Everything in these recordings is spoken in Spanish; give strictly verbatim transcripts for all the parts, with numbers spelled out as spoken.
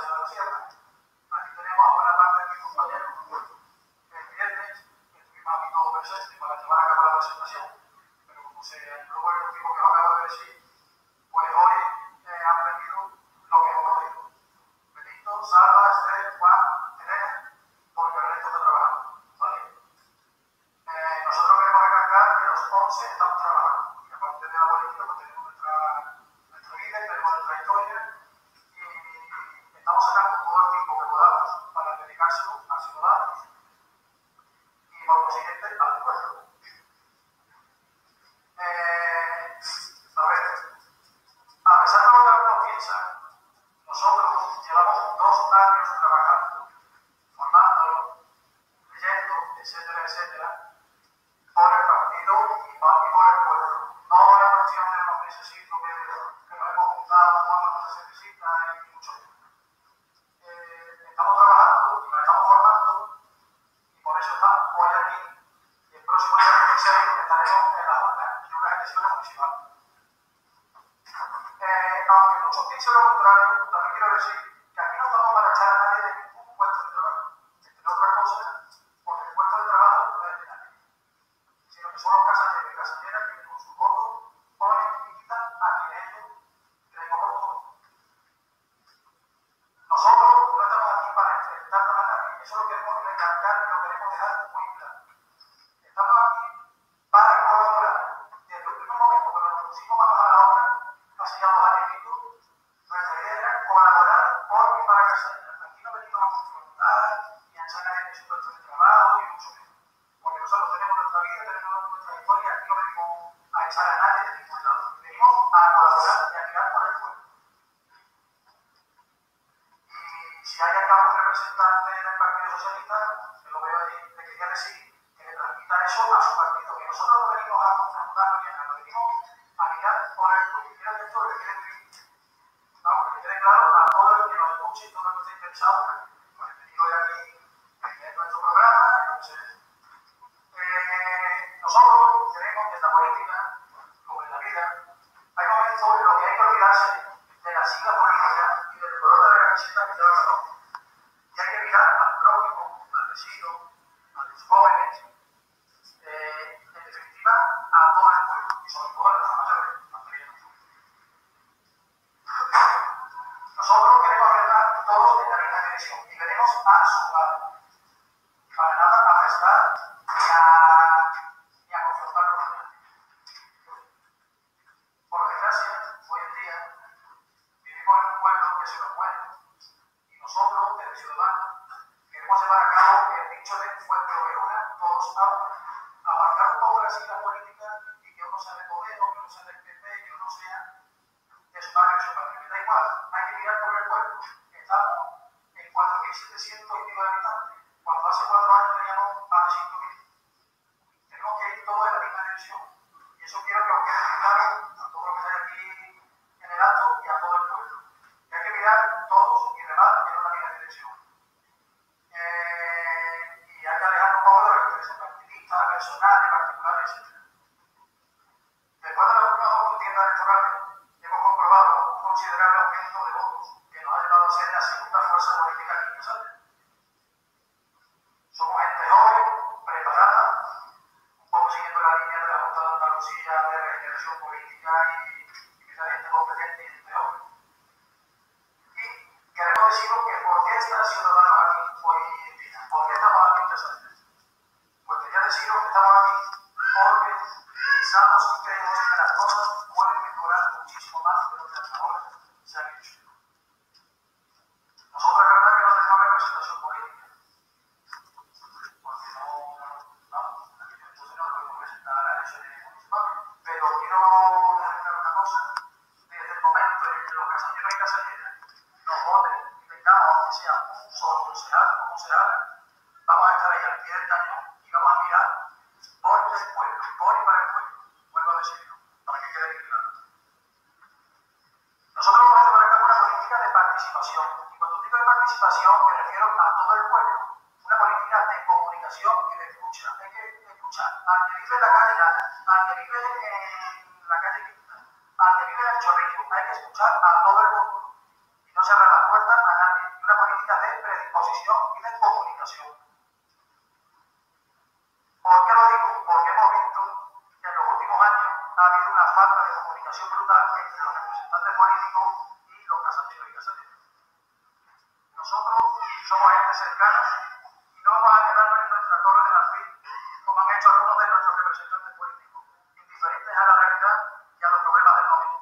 Ciudad de la Sierra. Aquí tenemos a buena parte de mis compañeros. El viernes estuvimos aquí todos presentes para llevar a cabo la presentación, pero como se luego el motivo que os acabo de decir, pues hoy eh, han venido lo que hemos pedido. Benito, Salva, Esther, Juan, Elena, porque el resto está trabajando. ¿Vale? Eh, nosotros queremos recalcar que los once estamos trabajando. Y aparte de la política, pues tenemos nuestra, nuestra vida y tenemos nuestra historia. Y estamos sacando todo el tiempo que podamos para dedicárselo a Ciudadanos y por consiguiente al pueblo. Eh, a ver, a pesar de lo que algunos piensan, nosotros llevamos dos años trabajando, formándonos, leyendo, etcétera, etcétera, por el partido y por el pueblo. No es cuestión de unos necesitos que, que nos hemos juntado cuando no se necesita y mucho menos. Eh, estamos trabajando y nos estamos formando y por eso estamos hoy aquí y el próximo día dieciséis estaremos en las urnas de unas elecciones municipales. Eh, aunque muchos piensen lo contrario, también quiero decir que aquí no estamos para echar a nadie de ningún puesto de trabajo, entre otras cosas, porque el puesto de trabajo no es de nadie, sino que son los casalleros y casalleras que con su voto ponen y quitan a quien ellos creen oportuno. Nosotros no estamos aquí para enfrentarnos a nadie, eso lo queremos recalcar y lo queremos dejar muy claro. Estamos aquí para colaborar. Desde el primer momento cuando nos pusimos manos a la obra, hace ya dos años y pico, nuestra idea era colaborar por y para Cazalla. Aquí no venimos a confrontar ni a echar a nadie de su puesto de trabajo, ni mucho menos. Porque nosotros tenemos nuestra vida, tenemos nuestra historia, aquí no venimos a echar a nadie de ningún lado. Venimos a colaborar y a mirar por el pueblo. Y si hay acá un representante del Partido Socialista, que lo veo allí, le quería decir que le transmita eso a su partido, que nosotros no venimos a confrontar ni a nada, venimos a mirar por el pueblo. Y quiero que esto le quede muy, vamos, que le quede claro a todo el que nos escuche y todo el que esté interesado, pues el venido de aquí, en nuestro programa, entonces, eh, nosotros tenemos que en la política, como en la vida, hay momentos en los que hay que olvidarse de la sigla política y del color de la camiseta que lleva cada uno. Y hay que mirar al prójimo, al vecino, a los jóvenes, eh, en definitiva, a todo el pueblo, y sobre todo a las mayores. Nosotros queremos arreglar todos en la misma dirección y queremos a sumar, para nada a restar ni a, ni a confrontarnos con nadie. Por desgracia, hoy en día vivimos en un pueblo que se nos muere y nosotros, desde Ciudadanos, queremos llevar a cabo el dicho de fuerte una, todos a una, aparcar un poco las siglas políticas y que uno sea de Podemos, que uno sea del P P, que uno sea de su padre, que su padre, me da igual, hay que mirar por el pueblo. Estamos en cuatro mil setecientos y pico de habitantes, cuando hace cuatro años teníamos más de cinco mil. Tenemos que ir todos en la misma dirección. Y eso quiero que os quede muy claro a todos los que están aquí en el acto y a todo el pueblo. Que hay que mirar todos y remar en una misma dirección. Eh, y hay que alejar un poco de los intereses partidistas, personales, particulares, etcétera. Después de las últimas dos contiendas electorales, hemos comprobado un considerable aumento de votos que nos ha llevado a ser la segunda fuerza política aquí en Cazalla. Somos gente joven, preparada, un poco siguiendo la línea de la Junta de Andalucía de regeneración política y, y que gente competente y gente joven. Y queremos deciros que por qué están Ciudadanos aquí hoy en día, por qué estamos aquí en Cazalla. Pues quería deciros que estamos aquí porque pensamos y creemos que las cosas pueden mejorar muchísimo más de lo que hasta ahora se han hecho. Nosotros es verdad que no tenemos representación política, porque no, no, vamos, entonces no podemos presentar a las elecciones municipales, pero quiero dejar claro una cosa, desde el momento en que los casalleros y casalleras nos voten y tengamos, aunque sea un solo concejal o concejal, vamos a estar ahí al pie del cañón y vamos a mirar por el pueblo, por y para el pueblo. Vuelvo a decirlo, para que quede bien claro. Nosotros vamos a llevar a cabo una política de participación. Y cuando digo de participación, me refiero a todo el pueblo. Una política de comunicación y de escucha. Hay que escuchar al que vive en la calle Gana, al que vive en la calle Quinta, al que vive en el Chorrillo. Hay que escuchar a todo el mundo. Y no cerrar las puertas a nadie. información y de comunicación. ¿Por qué lo digo? Porque hemos visto que en los últimos años ha habido una falta de comunicación brutal entre los representantes políticos y los casalleros y casalleras. Nosotros somos gente cercana y no vamos a quedarnos en nuestra torre de marfil, como han hecho algunos de nuestros representantes políticos, indiferentes a la realidad y a los problemas del momento.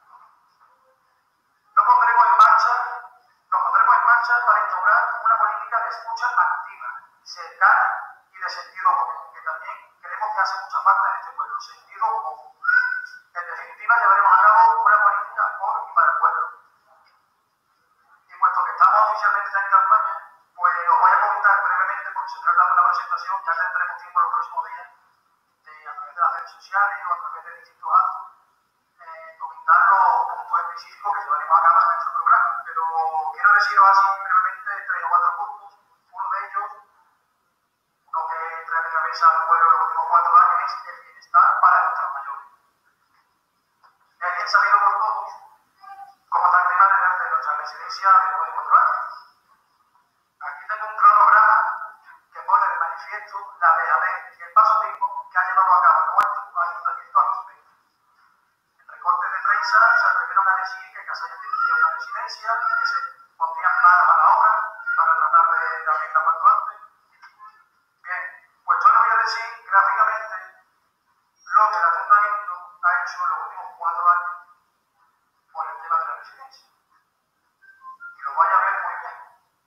No pondremos en marcha, nos pondremos en marcha para instaurar una política de escucha activa, cercana y de sentido común, que también creemos que hace mucha falta en este pueblo, sentido común. En definitiva, llevaremos a cabo una política por y para el pueblo. Y puesto que estamos oficialmente en campaña, pues os voy a comentar brevemente, porque se trata de una presentación, ya tendremos tiempo en los próximos días, de, a través de las redes sociales o a través de distintos actos, eh, comentar los puntos específicos que llevaremos a cabo en nuestro programa. Pero quiero deciros así brevemente tres o cuatro puntos. Uno de ellos, uno que trae de cabeza al pueblo en los últimos cuatro años, es el bienestar para nuestros mayores. Es bien sabido por todos cómo está el tema de nuestra residencia de nueve y cuatro años. Aquí tengo un cronograma que pone de manifiesto la dejadez y el paso tiempo que ha llevado a cabo nuestro ayuntamiento al respecto. En recortes de prensa se atrevieron a decir que Cazalla tendría una residencia, que se pondrían manos a la obra para tratar de, de abrirla cuanto antes. Bien, pues yo les voy a decir gráficamente lo que el ayuntamiento ha hecho en los últimos cuatro años por el tema de la residencia. Y lo vais a ver muy bien.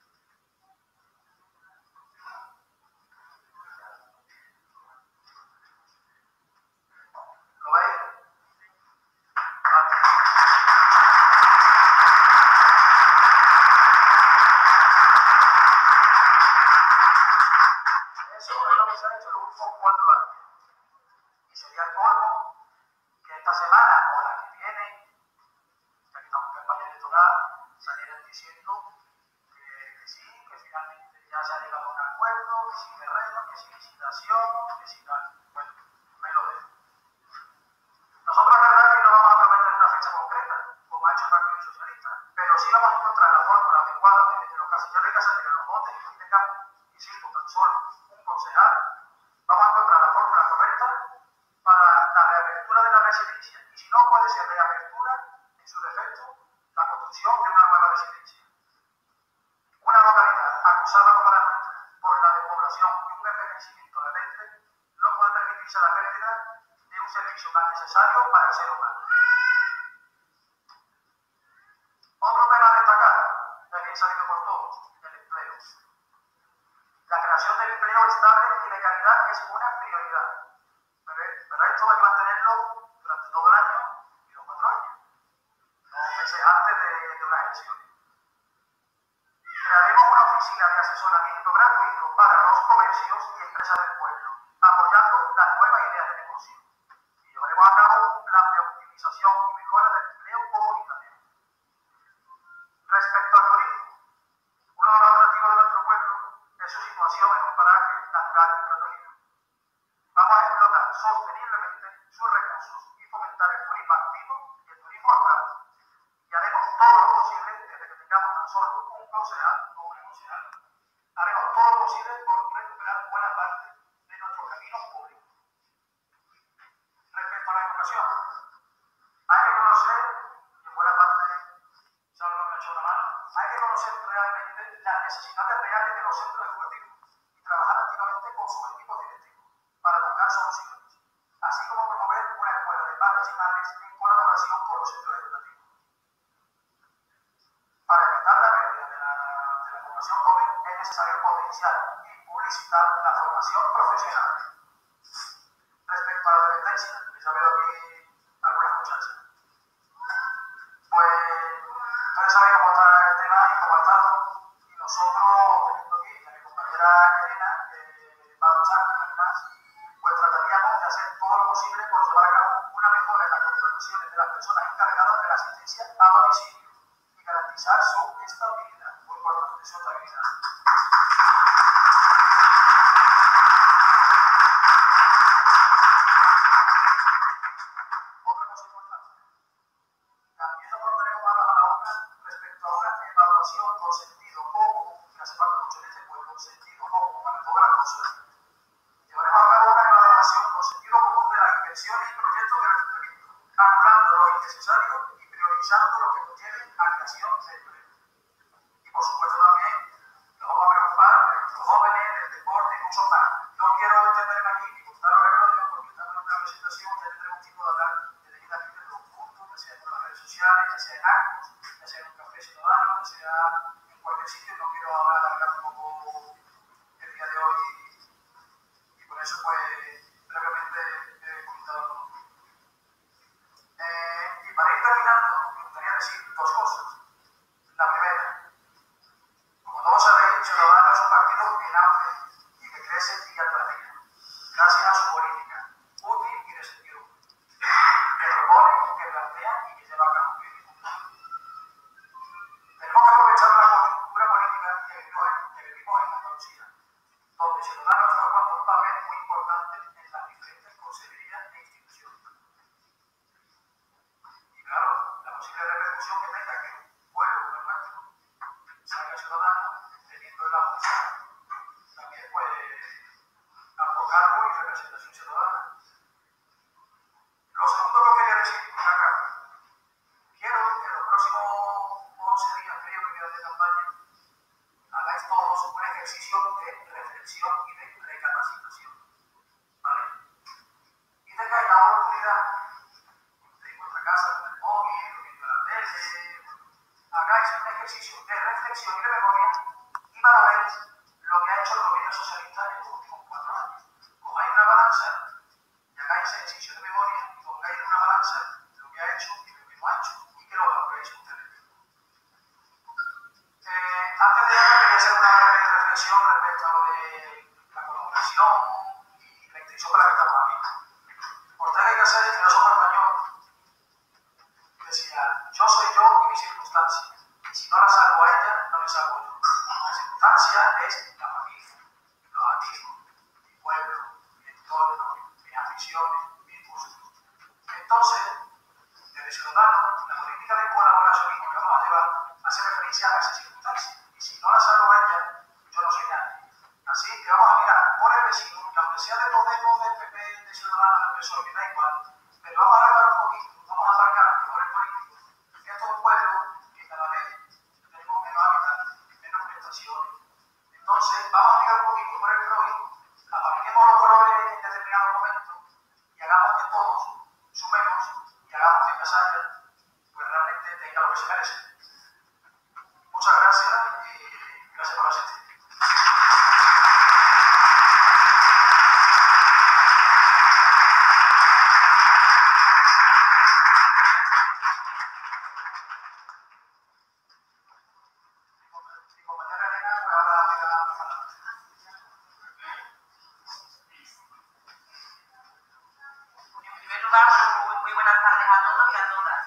¿Lo veis? Vale. Eso es lo que se ha hecho en los últimos cuatro años. Y sería el colmo que esta semana o la que viene, ya que estamos en campaña electoral, salieran diciendo que, que sí, que finalmente ya se ha llegado a un acuerdo, que sí terreno, que sí licitación, que sí tal. Bueno, me lo dejo. Nosotros la verdad que no vamos a prometer una fecha concreta, como ha hecho el Partido Socialista, pero sí vamos a encontrar la fórmula adecuada de que los caselleros y caselleras nos voten y tengamos, insisto, tan solo un concejal. Vamos a encontrar la fórmula correcta para la reapertura de la residencia. Y si no puede ser reapertura, en su defecto, la construcción de una nueva residencia. Una localidad acusada como la nuestra por la despoblación y un envejecimiento latente no puede permitirse la pérdida de un servicio tan necesario para el ser humano. Otro tema a destacar, es bien sabido por todos, el empleo. La creación de empleo estable y de calidad es una prioridad, pero, pero esto hay que mantenerlo durante todo el año y los cuatro años, no meses antes de, de unas elecciones. Crearemos una oficina de asesoramiento gratuito para los comercios y empresas del pueblo, apoyando las nuevas ideas de negocio. Y llevaremos a cabo un plan de optimización y mejora del empleo comunitario. Respecto al turismo, uno de los atractivos de nuestro pueblo es su situación en un paraje natural y gratuito. Vamos a explotar sosteniblemente sus recursos y fomentar el turismo activo y el turismo rural. Y haremos todo lo posible, desde que tengamos tan solo un concejal o una concejal, haremos todo lo posible por recuperar buena parte de nuestros caminos públicos. Respecto a la educación, hay que conocer, en buena parte, Salon me ha hecho la mano, hay que conocer realmente las necesidades reales de los centros educativos y trabajar activamente con sus equipos directivos para buscar soluciones, así como promover una escuela de padres y madres en colaboración con los centros educativos. Para evitar la pérdida de la, de la población joven es necesario potenciar y publicitar la formación profesional. Respecto a la dependencia, que ya veo aquí algunas muchachas, pues ustedes saben cómo está el tema y cómo ha estado, y nosotros, teniendo aquí a mi compañera Elena, eh, va a luchar además, pues trataríamos de hacer todo lo posible por llevar a cabo una mejora en las contrataciones de las personas encargadas de la asistencia a domicilio y garantizar su estabilidad, muy importante, su estabilidad. Otra cosa importante, también nos pondremos manos a la obra respecto a una evaluación con sentido común, que hace falta mucho en este a alargar un poco el día de hoy y por eso pues brevemente he comentado todo. Eh, y para ir terminando, me gustaría decir dos cosas. La primera, como todos sabéis, Ciudadanos es un partido que nace y que crece día tras día, gracias a su política útil y de sentido, que propone, que plantea y que lleva a cabo. Tenemos que aprovechar la coyuntura política que vivimos en, que vivimos en Andalucía, donde Ciudadanos está jugando un papel muy importante en las diferentes consejerías e instituciones. Y claro, la posible repercusión que tenga que un pueblo como el nuestro salga Ciudadano teniendo en la función también pues autocargo y representación ciudadana. Lo segundo que quería decir por acá, quiero que en los próximos once días, creo que quedan de campaña, hagáis todos un ejercicio de reflexión y de recapacitación, ¿vale? Y tengáis la oportunidad de en vuestra casa, con el móvil, viendo la tele, hagáis un ejercicio de reflexión y de memoria y valoréis lo que ha hecho el gobierno socialista en los últimos cuatro años. Cogáis una balanza y hagáis ejercicio de memoria y pongáis en una balanza lo que ha hecho y lo que no ha hecho y que lo valoréis ustedes. Eh, antes de ello quería hacer una breve reflexión respecto a lo de la colaboración y la intención con la que estamos aquí. Ortega y Cazalla, filósofo español, decía, yo soy yo y mi circunstancia, y si no la salvo a ella, no me salvo yo. La circunstancia es la familia, los amigos, mi pueblo, mi entorno, mis aficiones, mis gustos. Entonces, desde Ciudadanos, la política de colaboracionismo que vamos a llevar hace referencia a esa circunstancia. Y si no la salvo a ella, yo no soy nadie. Así que vamos a mirar por el vecino, que aunque sea de Podemos, del P P, de Ciudadanos, del P S O E, que da igual, pero vamos a arreglar un poquito, vamos a aparcar los colores políticos. Esto es un pueblo que cada vez tenemos menos habitantes, menos prestaciones. Entonces, vamos a mirar un poquito por el prójimo, aparquemos los colores en determinados momentos y hagamos que todos sumemos y hagamos que Cazalla pues realmente tenga lo que se merece. Muchas gracias y gracias por asistir. Mi compañera Elena, pues ahora me da la palabra. En primer lugar, muy, muy buenas tardes a todos y a todas.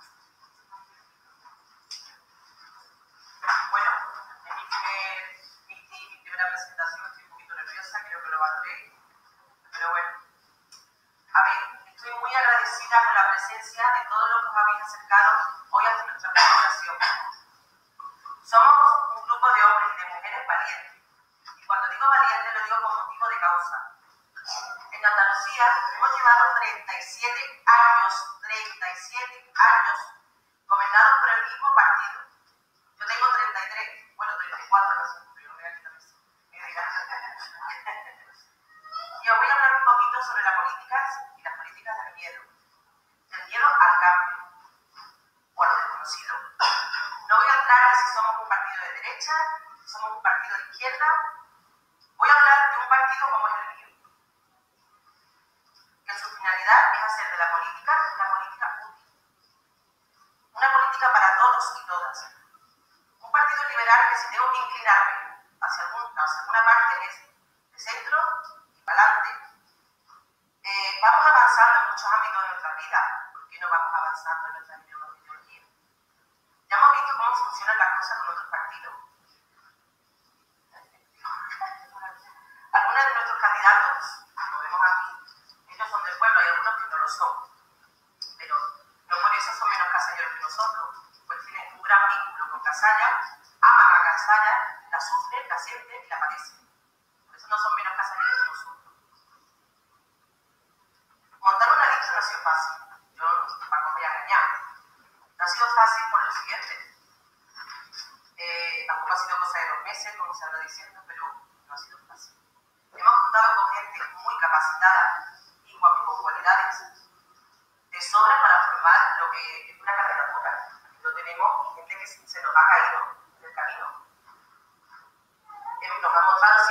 Bueno, en mi, primer, mi, mi primera presentación estoy un poquito nerviosa, creo que lo valoré, pero bueno. A ver, estoy muy agradecida por la presencia de todos los que os habéis acercado hoy a nuestra presentación. Somos un grupo de hombres y de mujeres valientes, y cuando digo valientes lo digo con motivo de causa. En Andalucía hemos llevado treinta y siete años, treinta y siete años gobernados por el mismo partido. Yo tengo treinta y tres, bueno, treinta y cuatro, no sé, pero no me voy a quitar eso. Y os voy a hablar un poquito sobre las políticas y las políticas del miedo. Del miedo al cambio, o a lo desconocido. No voy a entrar en si somos un partido de derecha, si somos un partido de izquierda. Voy a hablar de un partido como es el mío, que su finalidad es hacer de la política una política útil. Una política para todos y todas. Un partido liberal que si tengo que inclinarme hacia, algún, hacia alguna parte es de centro y para adelante. Eh, vamos avanzando en muchos ámbitos de nuestra vida. ¿Por qué no vamos avanzando en nuestra ideología? Ya hemos visto cómo funcionan las cosas con otros partidos. Algunos de nuestros candidatos, como vemos aquí, ellos son del pueblo, hay algunos que no lo son, pero no por eso son menos casalleros que nosotros, pues tienen un gran vínculo con Cazalla, aman a Cazalla, la sufren, la sienten y la padecen. Por eso no son menos casalleros que nosotros. Montar una lista no ha sido fácil, yo tampoco voy a engañar. No ha sido fácil por lo siguiente. Eh, tampoco ha sido cosa de dos meses, como se anda diciendo, pero no ha sido fácil. Hemos contado con gente muy capacitada y con cualidades de sobra para formar lo que es una candidatura. Lo tenemos y gente que se nos ha caído en el camino.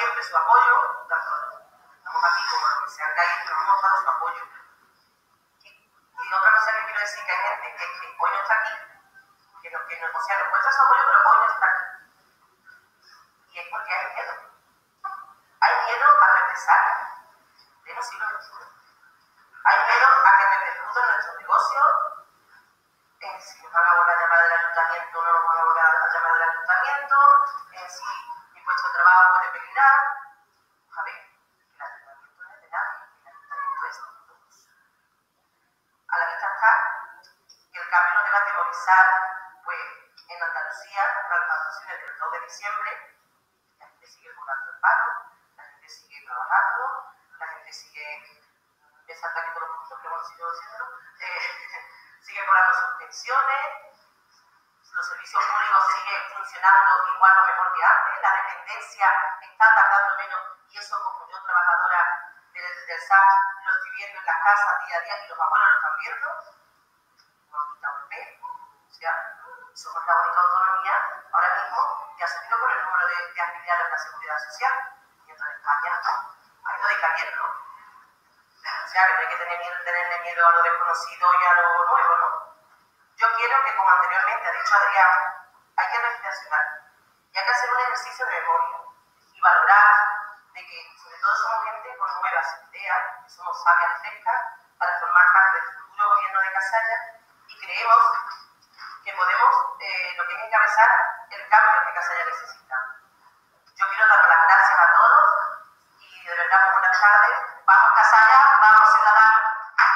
siempre su apoyo, tanto estamos aquí como los que sean calles, pero hemos dado su apoyo. Y, y otra cosa que quiero decir que hay gente que, que hoy no está aquí, que no, que no, o sea, nos muestra su apoyo, pero hoy no está aquí. Y es porque hay miedo. Hay miedo a represalia. De no siglo veintiuno. Hay miedo a que repercutan nuestros negocios. En si nos van a volver a llamar del ayuntamiento o no nos van a volver a llamar del ayuntamiento, en si mi puesto de trabajo puede peligrar. A ver, el ayuntamiento no es de nadie, el ayuntamiento es de todos. A la vista está que el cambio nos debe atemorizar, pues en Andalucía, tras las votaciones del dos de diciembre, la gente sigue cobrando el paro, la gente sigue trabajando, la gente sigue, me salta aquí todos los puntos, pero bueno, sigo diciéndolo, eh, sigue cobrando sus pensiones, los servicios públicos siguen funcionando igual o mejor que antes, la dependencia está tardando menos, y eso como yo, trabajadora del, del S A C, lo estoy viendo en las casas día a día y los abuelos lo están viendo, no han quitado el pelo, o sea, somos la única autonomía ahora mismo que ha subido por el número de, de afiliados en la seguridad social, mientras en España ha ido decayendo. O sea, que no hay que tener miedo, tenerle miedo a lo desconocido y a lo nuevo, ¿no? Yo quiero que, como anteriormente ha dicho Adrián, hay que reflexionar y hay que hacer un ejercicio de memoria y valorar de que, sobre todo, somos gente con nuevas ideas, que somos sabias frescas para formar parte del futuro gobierno de Cazalla y creemos que podemos, eh, lo que es encabezar el cambio que Cazalla necesita. Yo quiero dar las gracias a todos y de verdad, muy buenas tardes. Vamos Cazalla, vamos Ciudadanos.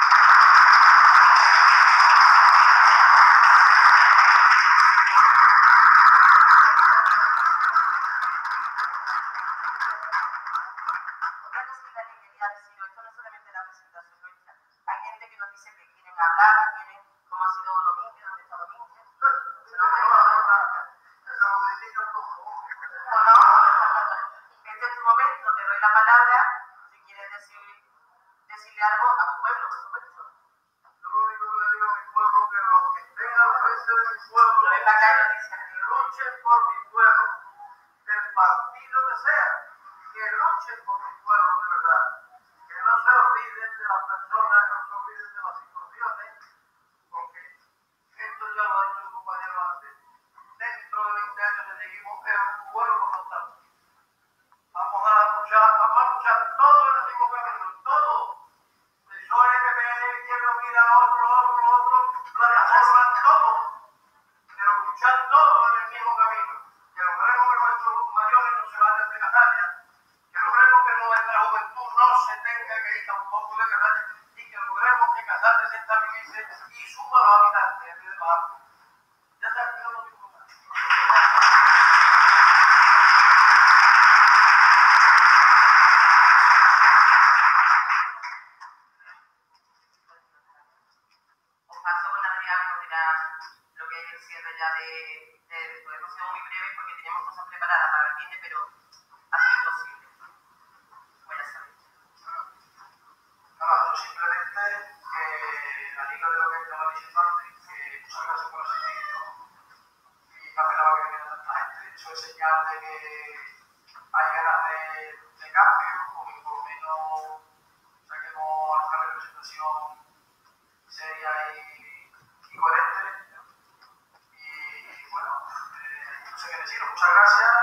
Otra cosita que quería decir, esto no es solamente la presentación nuestra. Hay gente que nos dice que quieren hablar, que quieren, como ha sido Domínguez, ¿dónde está Domínguez? Se nos puede hablar. ¿O no? Este es tu momento, te doy la palabra, si quieres decir, decirle algo a tu pueblo, por supuesto. Yo lo único que le digo a mi pueblo es que los que estén al frente de mi pueblo, Lo ven la calle y dicen, luchen por mi pueblo, del partido que sea, que luchen por mi pueblo de verdad, que no se olviden de las personas, que no se olviden de las situaciones, porque esto ya lo ha dicho el compañero antes, dentro de veinte años le seguimos en un pueblo rotando. Vamos a luchar, vamos a luchar todos en el mismo camino, todos. El P S O E, P P, izquierda unida, otro, otro, otro, plataforma, todos. Pero luchar todos en el mismo camino. Que logremos que nuestros mayores no se vayan de Cazalla. Que logremos que nuestra juventud no se tenga que ir tampoco de Cazalla. Y que logremos que Cazalla se estabilice y suba a los habitantes en vez de bajar. Ya está, no lo digo más. os paso con Adrián, nos dirá lo que es el cierre ya de, de, de tu hemos sido muy breves porque teníamos cosas preparadas para el viernes, pero ha sido imposible. Voy a saber. Nada, yo simplemente que al hilo de lo que estaba diciendo antes, que muchas gracias por asistir, y no esperaba que viniera tanta gente. Eso es señal de que hay ganas de, de cambio, o que por lo menos saquemos alguna representación seria y, y coherente. Y bueno, eh, no sé qué decir, muchas gracias.